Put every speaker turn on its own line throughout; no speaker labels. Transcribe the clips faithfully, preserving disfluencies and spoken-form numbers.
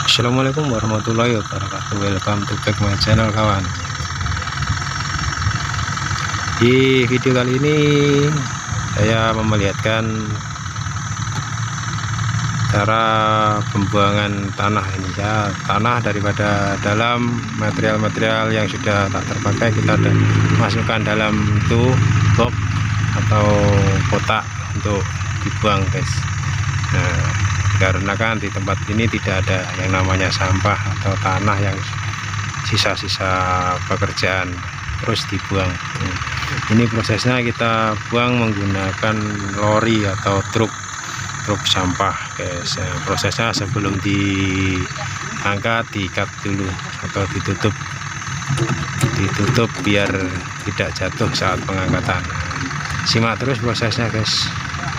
Assalamualaikum warahmatullahi wabarakatuh. Welcome to back my channel kawan. Di video kali ini saya memperlihatkan cara pembuangan tanah ini ya, tanah daripada dalam material-material yang sudah tak terpakai kita ada masukkan dalam itu box atau kotak untuk dibuang guys. Nah, karena kan di tempat ini tidak ada yang namanya sampah atau tanah yang sisa-sisa pekerjaan terus dibuang. Ini prosesnya kita buang menggunakan lori atau truk truk sampah guys. Prosesnya sebelum diangkat diikat dulu atau ditutup ditutup biar tidak jatuh saat pengangkatan. Simak terus prosesnya guys.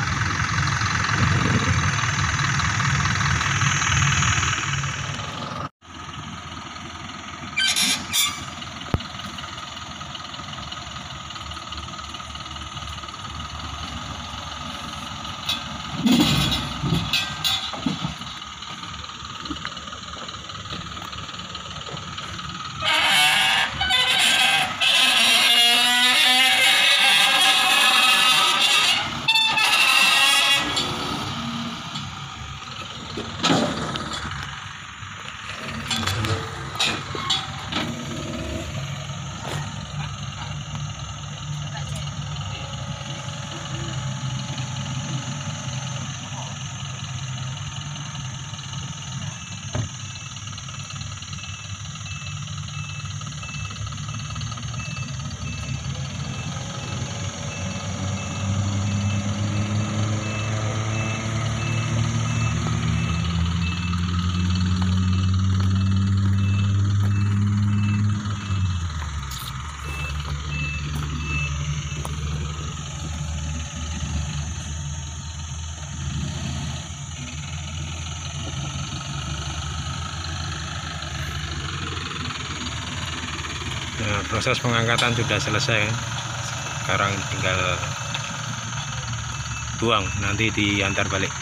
Nah, proses pengangkatan sudah selesai. Sekarang tinggal buang, nanti diantar balik.